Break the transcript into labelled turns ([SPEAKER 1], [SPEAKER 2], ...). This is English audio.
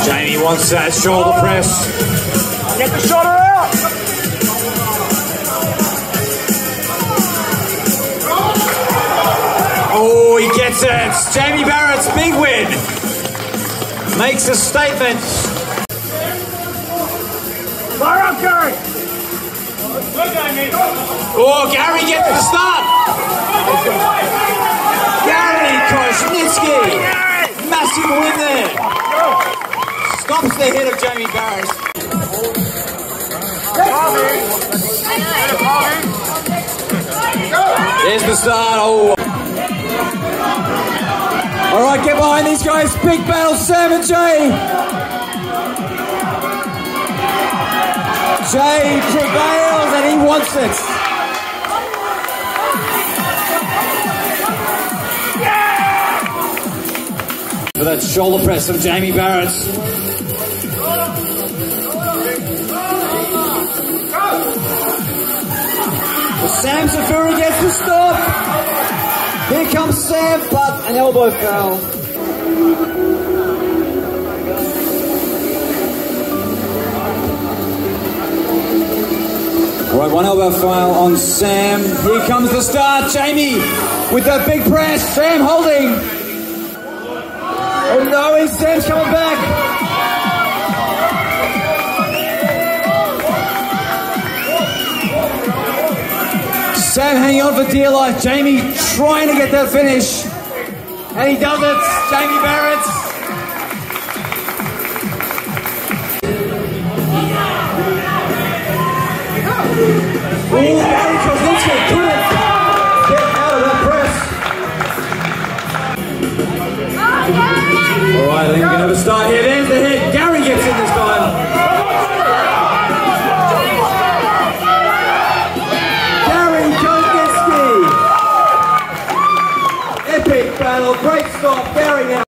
[SPEAKER 1] Jamie wants that shoulder press.
[SPEAKER 2] Get the shoulder out!
[SPEAKER 1] Oh, he gets it. Jamie Barrett's big win. Makes a statement.
[SPEAKER 2] Fire up, Gary!
[SPEAKER 1] Oh, Gary gets the start. Gary Koznitsky. Massive win there. Stops the hit of Jamie Barrett. There's the start. Oh. All right, get behind these guys. Big battle, Sam and Jay. Jay prevails and he wants it. For that shoulder press from Jamie Barrett. Sam Safuri gets the stop. Here comes Sam, but an elbow foul. Right, one elbow foul on Sam. Here comes the start. Jamie with that big press. Sam holding. Oh no, Sam's coming back. Sam hanging on for dear life. Jamie trying to get that finish. And he does it. Jamie Barrett. Oh, Barry Kozinski couldn't get out of that press. All right, I think we're going to have a start here. There's the hit. Gary gets in this time. Epic battle, great stop, Barry now.